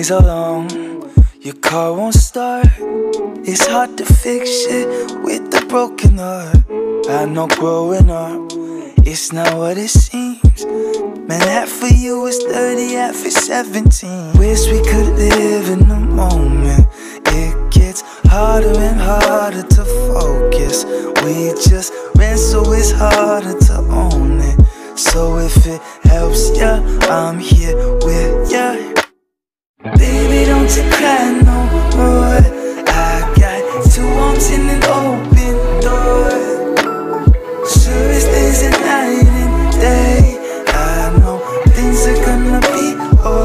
Days are long, your car won't start. It's hard to fix shit with a broken heart. I know growing up, it's not what it seems. Man, half of you is 30, half is 17. Wish we could live in the moment. It gets harder and harder to focus. We just ran, so it's harder to own it. So if it helps ya, I'm here with ya. Baby, don't you cry no more. I got 2 arms and an open door. Sure as there's a night and day, I know things are gonna be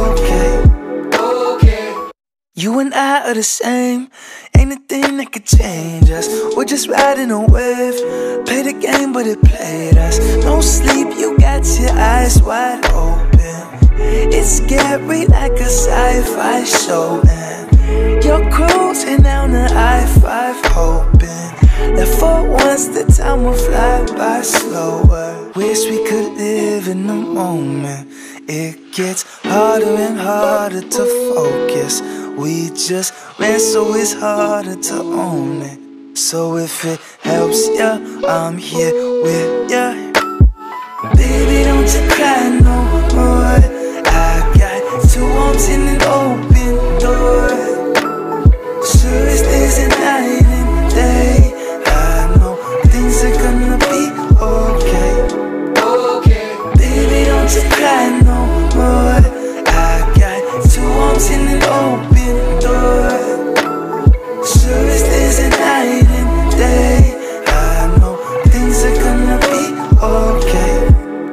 okay. You and I are the same, ain't a thing that could change us. We're just riding a wave, play the game but it played us. No sleep, you got your eyes wide open. It's scary like a sci-fi show, and you're cruising down the I-5 hoping that for once the time will fly by slower. Wish we could live in the moment. It gets harder and harder to focus. We just ran, so it's harder to own it. So if it helps ya, I'm here with ya. Baby, don't you cry no more. I got 2 arms and an open door. Sure as there's a night and day, I know things are gonna be okay. Baby, don't you cry no more. I got 2 arms and an open door. Sure as there's a night and day, I know things are gonna be okay.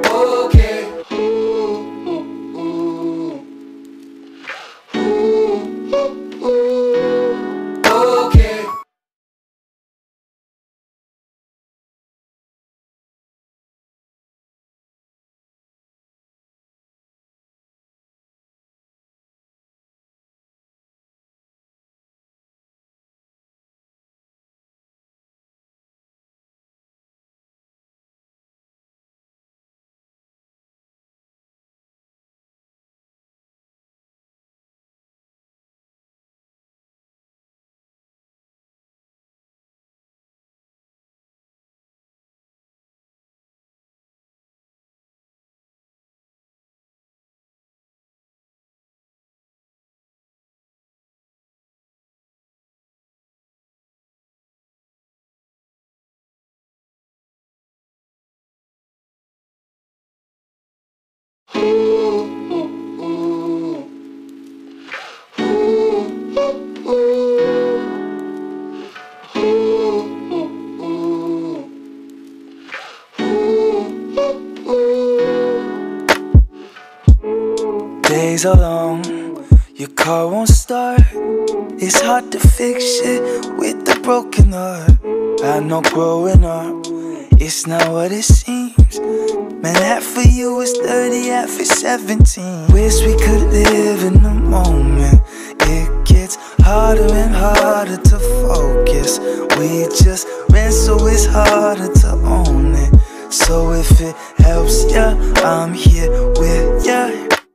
Days are long, your car won't start. It's hard to fix shit with a broken heart. I know growing up, it's not what it seems. Man, half of you is 30, half is 17. Wish we could live in the moment. It gets harder and harder to focus. We just ran, so it's harder to own it. So if it helps ya, I'm here with ya.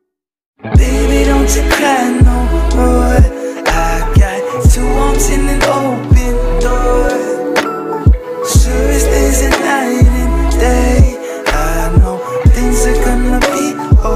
Baby, don't you cry no more. I got 2 arms and an open door. Sure as there's a night and day, I know things are gonna be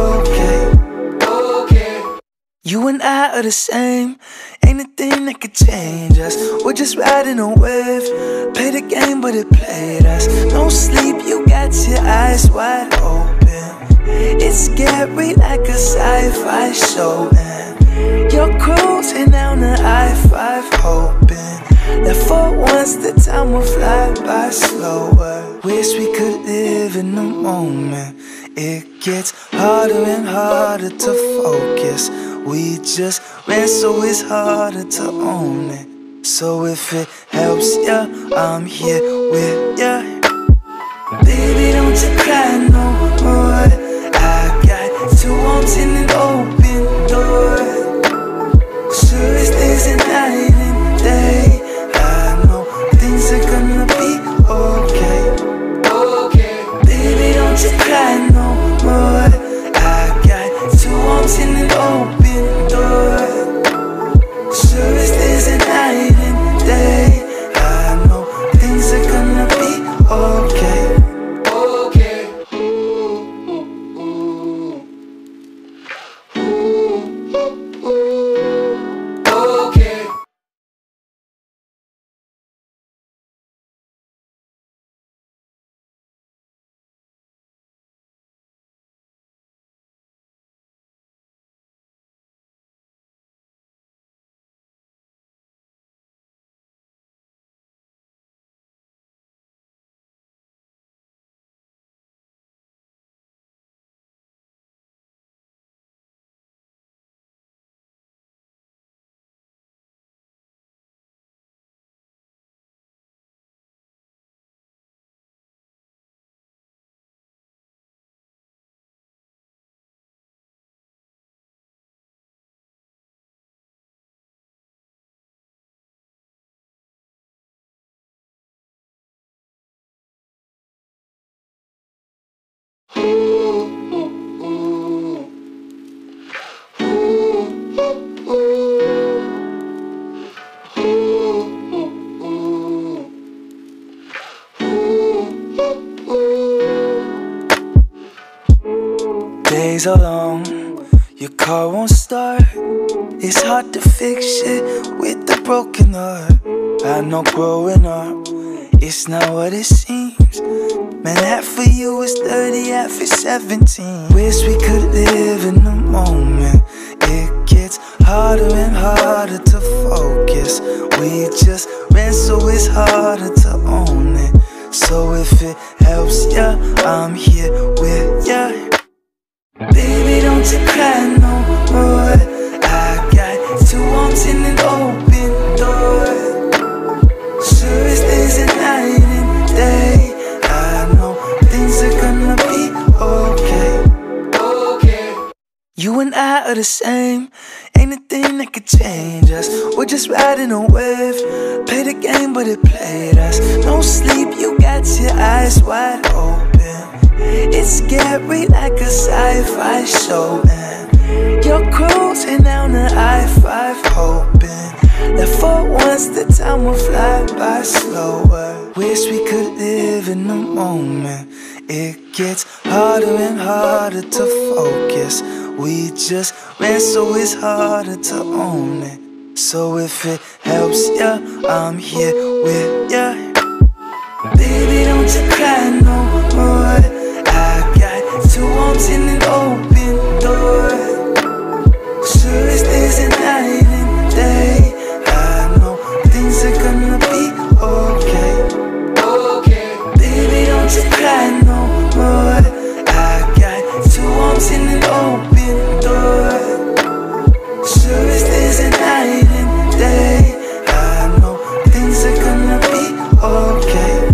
okay. You and I are the same, ain't a thing that could change us. We're just riding a wave, play the game but it played us. No sleep, you got your eyes wide open. It's scary like a sci-fi show, and you're cruising down the I-5 hoping that for once the time will fly by slower. Wish we could live in the moment. It gets harder and harder to focus. We just ran, so it's harder to own it. So if it helps ya, I'm here with ya. Baby, don't you cry no more. I got 2 arms and an open door. Sure as there's a night and day, I know things are gonna be okay. Baby, don't you cry no more. I got 2 arms and an open door. Days are long, your car won't start. It's hard to fix shit with a broken heart. I know growing up, it's not what it seems. Man, half of you is 30, half is 17. Wish we could live in the moment. It gets harder and harder to focus. We just ran, so it's harder to own it. So if it helps ya, I'm here with ya. Baby, don't you cry no more. I got 2 arms and an open door. Sure as there's a night and day, I know things are gonna be okay. You and I are the same, ain't a thing that could change us. We're just riding a wave, play the game but it played us. No sleep, you got your eyes wide open. It's scary like a sci-fi show, and you're cruising down the I-5 hoping that for once the time will fly by slower. Wish we could live in the moment. It gets harder and harder to focus. We just ran, so it's harder to own it. So if it helps ya, I'm here with ya. Baby, don't you cry no more. I got 2 arms and an open door. Sure as there's a night and day, I know things are gonna be okay. Baby, don't you cry no more. I got 2 arms and an open door. Sure as there's a night and day, I know things are gonna be okay.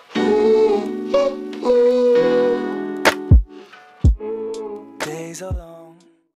Days are long.